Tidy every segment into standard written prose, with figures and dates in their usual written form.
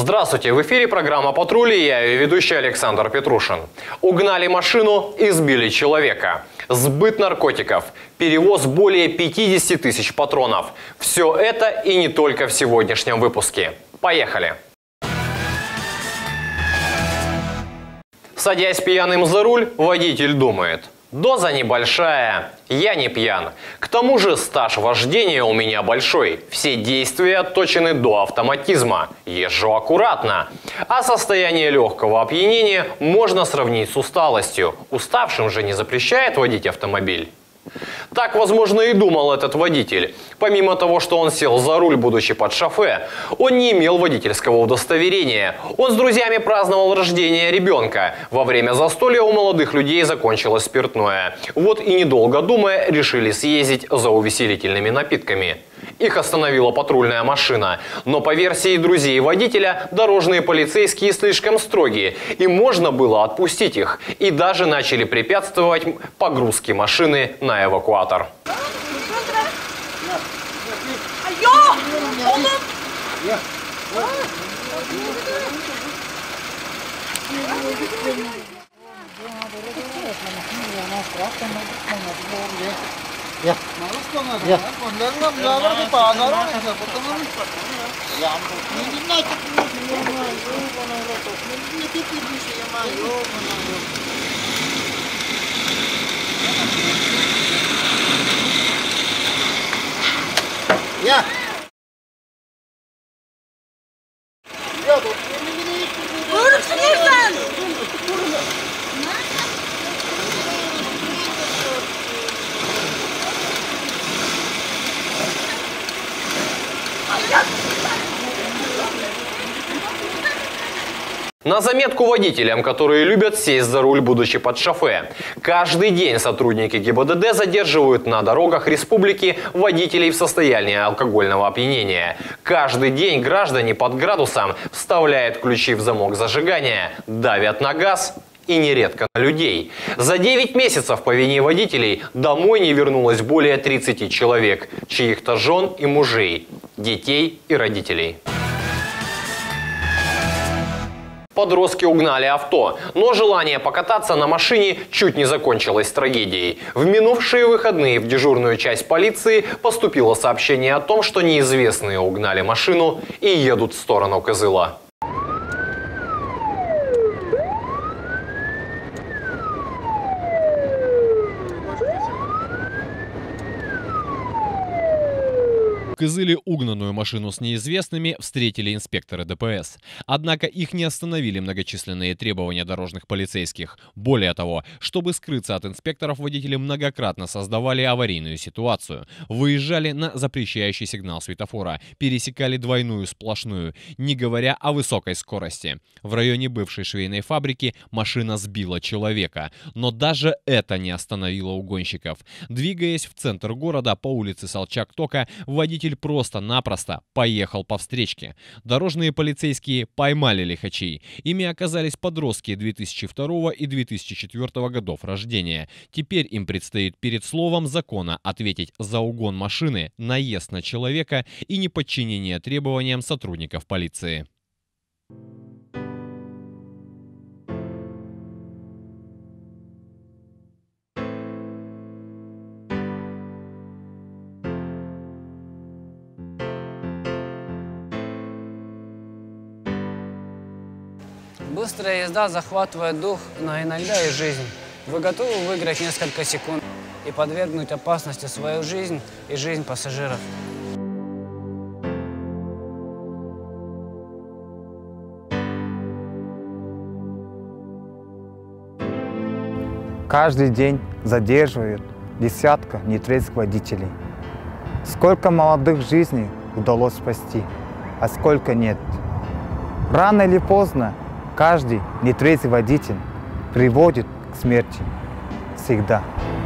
Здравствуйте, в эфире программа «Патруль», и я ее ведущий Александр Петрушин. Угнали машину и сбили человека. Сбыт наркотиков, перевоз более 50 тысяч патронов. Все это и не только в сегодняшнем выпуске. Поехали! Садясь пьяным за руль, водитель думает: доза небольшая, я не пьян. К тому же стаж вождения у меня большой. Все действия отточены до автоматизма. Езжу аккуратно. А состояние легкого опьянения можно сравнить с усталостью. Уставшим же не запрещает водить автомобиль. Так, возможно, и думал этот водитель. Помимо того, что он сел за руль, будучи под шофе, он не имел водительского удостоверения. Он с друзьями праздновал рождение ребенка. Во время застолья у молодых людей закончилось спиртное. Вот и, недолго думая, решили съездить за увеселительными напитками. Их остановила патрульная машина. Но по версии друзей водителя, дорожные полицейские слишком строгие, и можно было отпустить их. И даже начали препятствовать погрузке машины на эвакуатор. На заметку водителям, которые любят сесть за руль, будучи под шофе. Каждый день сотрудники ГИБДД задерживают на дорогах республики водителей в состоянии алкогольного опьянения. Каждый день граждане под градусом вставляют ключи в замок зажигания, давят на газ и нередко на людей. За 9 месяцев по вине водителей домой не вернулось более 30 человек, чьих-то жен и мужей, детей и родителей. Подростки угнали авто, но желание покататься на машине чуть не закончилось трагедией. В минувшие выходные в дежурную часть полиции поступило сообщение о том, что неизвестные угнали машину и едут в сторону Кызыла. В Кызыле угнанную машину с неизвестными встретили инспекторы ДПС. Однако их не остановили многочисленные требования дорожных полицейских. Более того, чтобы скрыться от инспекторов, водители многократно создавали аварийную ситуацию. Выезжали на запрещающий сигнал светофора, пересекали двойную сплошную, не говоря о высокой скорости. В районе бывшей швейной фабрики машина сбила человека. Но даже это не остановило угонщиков. Двигаясь в центр города по улице Солчак-Тока, водитель просто-напросто поехал по встречке. Дорожные полицейские поймали лихачей. Ими оказались подростки 2002 и 2004 годов рождения. Теперь им предстоит перед словом закона ответить за угон машины, наезд на человека и неподчинение требованиям сотрудников полиции. Быстрая езда захватывает дух, но иногда и жизнь. Вы готовы выиграть несколько секунд и подвергнуть опасности свою жизнь и жизнь пассажиров? Каждый день задерживают десятка нетрезвых водителей. Сколько молодых жизней удалось спасти, а сколько нет. Рано или поздно каждый нетрезвый водитель приводит к смерти. Всегда.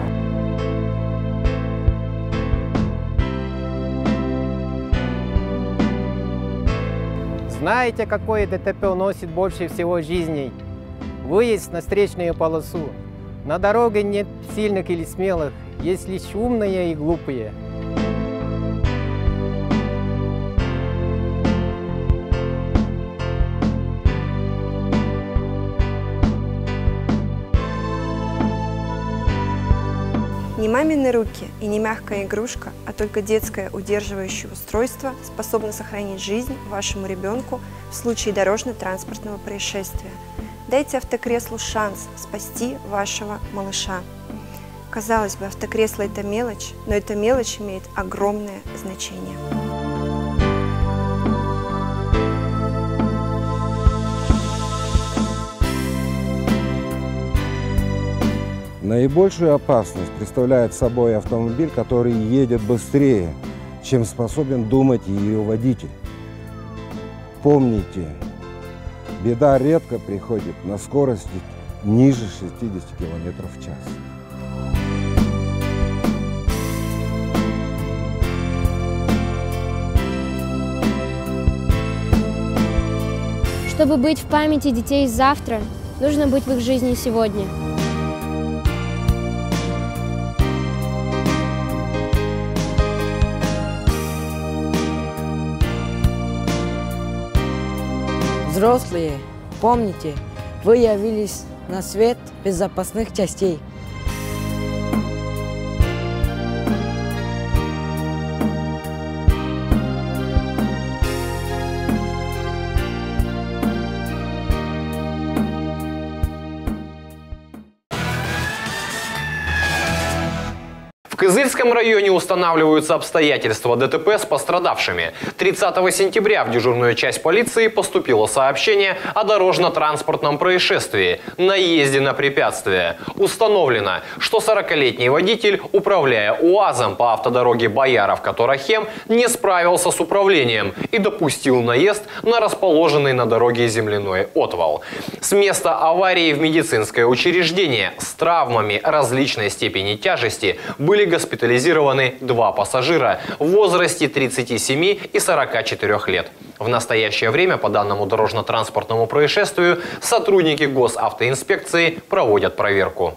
Знаете, какое ДТП уносит больше всего жизней? Выезд на встречную полосу. На дороге нет сильных или смелых, есть лишь умные и глупые. Не мамины руки и не мягкая игрушка, а только детское удерживающее устройство способно сохранить жизнь вашему ребенку в случае дорожно-транспортного происшествия. Дайте автокреслу шанс спасти вашего малыша. Казалось бы, автокресло – это мелочь, но эта мелочь имеет огромное значение. Наибольшую опасность представляет собой автомобиль, который едет быстрее, чем способен думать ее водитель. Помните, беда редко приходит на скорости ниже 60 км в час. Чтобы быть в памяти детей завтра, нужно быть в их жизни сегодня. Взрослые, помните, вы явились на свет без запасных частей. В Кызыльском районе устанавливаются обстоятельства ДТП с пострадавшими. 30 сентября в дежурную часть полиции поступило сообщение о дорожно-транспортном происшествии – наезде на препятствие. Установлено, что 40-летний водитель, управляя УАЗом по автодороге Бояров-Которахем, не справился с управлением и допустил наезд на расположенный на дороге земляной отвал. С места аварии в медицинское учреждение с травмами различной степени тяжести были госпитализированы 2 пассажира в возрасте 37 и 44 лет. В настоящее время по данному дорожно-транспортному происшествию сотрудники госавтоинспекции проводят проверку.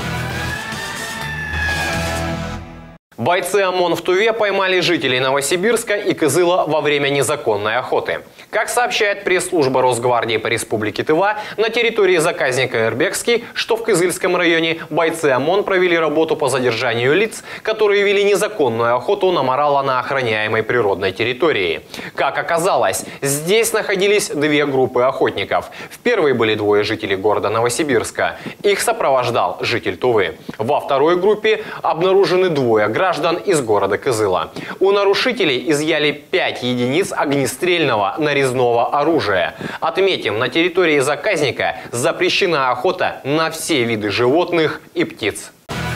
Бойцы ОМОН в Туве поймали жителей Новосибирска и Кызыла во время незаконной охоты. Как сообщает пресс-служба Росгвардии по республике Тыва, на территории заказника Эрбекский, что в Кызыльском районе, бойцы ОМОН провели работу по задержанию лиц, которые вели незаконную охоту на морала на охраняемой природной территории. Как оказалось, здесь находились 2 группы охотников. В первой были 2 жителей города Новосибирска. Их сопровождал житель Тувы. Во второй группе обнаружены 2 граждан из города Кызыла. У нарушителей изъяли 5 единиц огнестрельного нарезного оружия. Отметим, на территории заказника запрещена охота на все виды животных и птиц.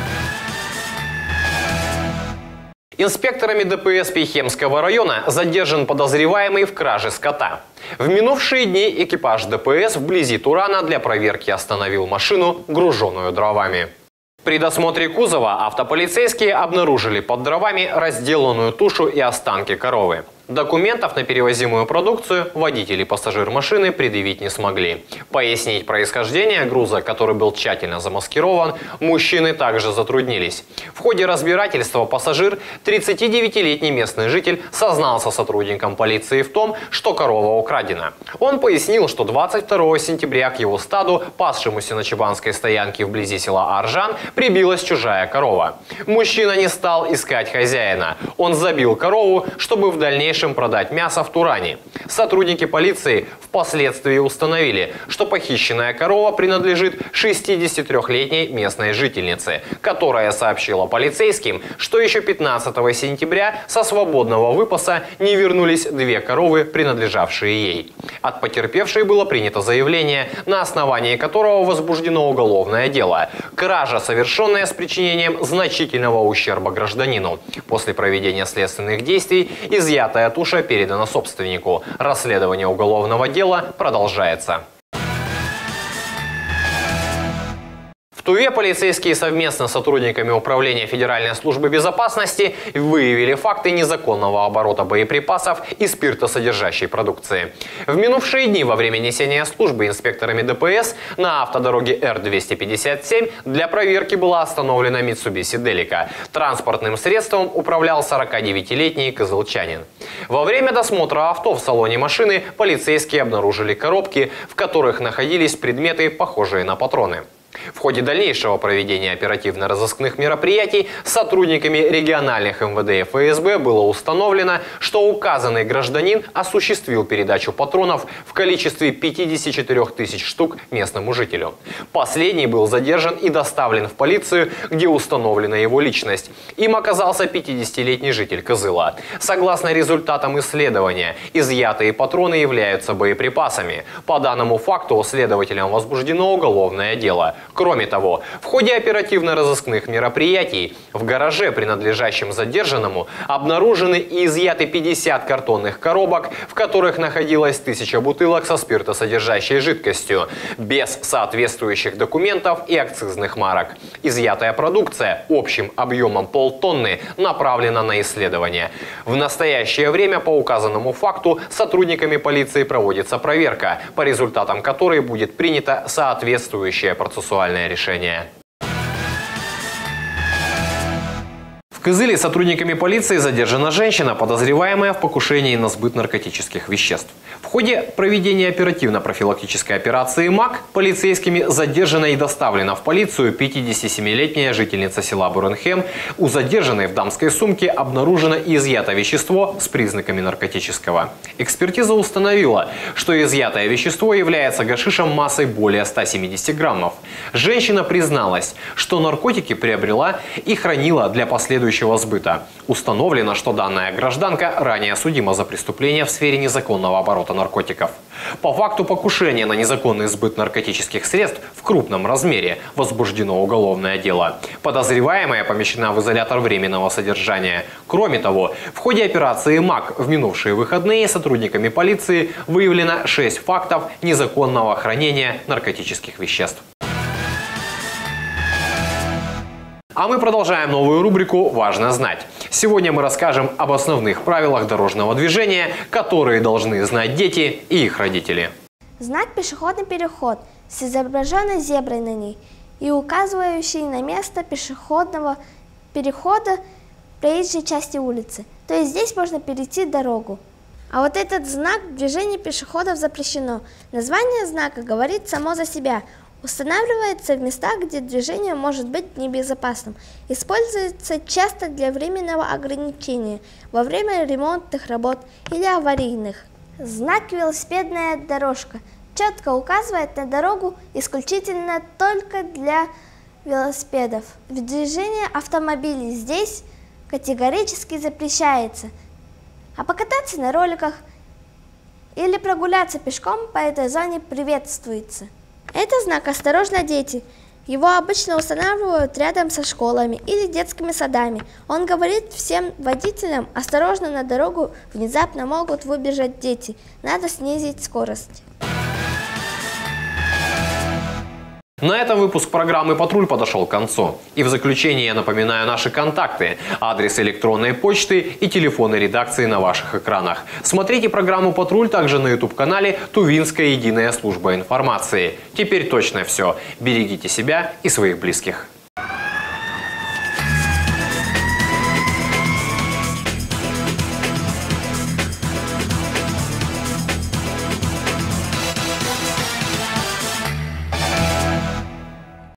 Инспекторами ДПС Пейхемского района задержан подозреваемый в краже скота. В минувшие дни экипаж ДПС вблизи Турана для проверки остановил машину, груженную дровами. При досмотре кузова автополицейские обнаружили под дровами разделанную тушу и останки коровы. Документов на перевозимую продукцию водитель и пассажир машины предъявить не смогли. Пояснить происхождение груза, который был тщательно замаскирован, мужчины также затруднились. В ходе разбирательства пассажир, 39-летний местный житель, сознался сотрудникам полиции в том, что корова украдена. Он пояснил, что 22 сентября к его стаду, пасшемуся на Чебанской стоянке вблизи села Аржан, прибилась чужая корова. Мужчина не стал искать хозяина. Он забил корову, чтобы в дальнейшем продать мясо в Туране. Сотрудники полиции впоследствии установили, что похищенная корова принадлежит 63-летней местной жительнице, которая сообщила полицейским, что еще 15 сентября со свободного выпаса не вернулись 2 коровы, принадлежавшие ей. От потерпевшей было принято заявление, на основании которого возбуждено уголовное дело. Кража, совершенная с причинением значительного ущерба гражданину. После проведения следственных действий изъятая туша передана собственнику. Расследование уголовного дела продолжается. В Туве полицейские совместно с сотрудниками Управления Федеральной службы безопасности выявили факты незаконного оборота боеприпасов и спиртосодержащей продукции. В минувшие дни во время несения службы инспекторами ДПС на автодороге Р-257 для проверки была остановлена Mitsubishi Delica. Транспортным средством управлял 49-летний кызылчанин. Во время досмотра авто в салоне машины полицейские обнаружили коробки, в которых находились предметы, похожие на патроны. В ходе дальнейшего проведения оперативно-розыскных мероприятий сотрудниками региональных МВД и ФСБ было установлено, что указанный гражданин осуществил передачу патронов в количестве 54 тысяч штук местному жителю. Последний был задержан и доставлен в полицию, где установлена его личность. Им оказался 50-летний житель Кызыла. Согласно результатам исследования, изъятые патроны являются боеприпасами. По данному факту следователям возбуждено уголовное дело. Кроме того, в ходе оперативно-розыскных мероприятий в гараже, принадлежащем задержанному, обнаружены и изъяты 50 картонных коробок, в которых находилось 1000 бутылок со спиртосодержащей жидкостью, без соответствующих документов и акцизных марок. Изъятая продукция общим объемом полтонны направлена на исследование. В настоящее время по указанному факту сотрудниками полиции проводится проверка, по результатам которой будет принято соответствующее процессуальное решение. В Кызыле сотрудниками полиции задержана женщина, подозреваемая в покушении на сбыт наркотических веществ. В ходе проведения оперативно-профилактической операции МАК полицейскими задержана и доставлена в полицию 57-летняя жительница села Буренхем. У задержанной в дамской сумке обнаружено и изъято вещество с признаками наркотического. Экспертиза установила, что изъятое вещество является гашишем массой более 170 граммов. Женщина призналась, что наркотики приобрела и хранила для последующего сбыта. Установлено, что данная гражданка ранее судима за преступление в сфере незаконного оборота наркотиков. По факту покушения на незаконный сбыт наркотических средств в крупном размере возбуждено уголовное дело. Подозреваемая помещена в изолятор временного содержания. Кроме того, в ходе операции МАК в минувшие выходные сотрудниками полиции выявлено 6 фактов незаконного хранения наркотических веществ. А мы продолжаем новую рубрику «Важно знать». Сегодня мы расскажем об основных правилах дорожного движения, которые должны знать дети и их родители. Знак «Пешеходный переход» с изображенной зеброй на ней и указывающий на место пешеходного перехода проезжей части улицы. То есть здесь можно перейти дорогу. А вот этот знак в движении пешеходов запрещено. Название знака говорит само за себя. Устанавливается в местах, где движение может быть небезопасным. Используется часто для временного ограничения, во время ремонтных работ или аварийных. Знак «Велосипедная дорожка» четко указывает на дорогу исключительно только для велосипедов. Движение автомобилей здесь категорически запрещается. А покататься на роликах или прогуляться пешком по этой зоне приветствуется. Это знак «Осторожно, дети». Его обычно устанавливают рядом со школами или детскими садами. Он говорит всем водителям: осторожно, на дорогу внезапно могут выбежать дети. Надо снизить скорость. На этом выпуск программы «Патруль» подошел к концу. И в заключение я напоминаю наши контакты, адрес электронной почты и телефоны редакции на ваших экранах. Смотрите программу «Патруль» также на YouTube-канале «Тувинская единая служба информации». Теперь точно все. Берегите себя и своих близких.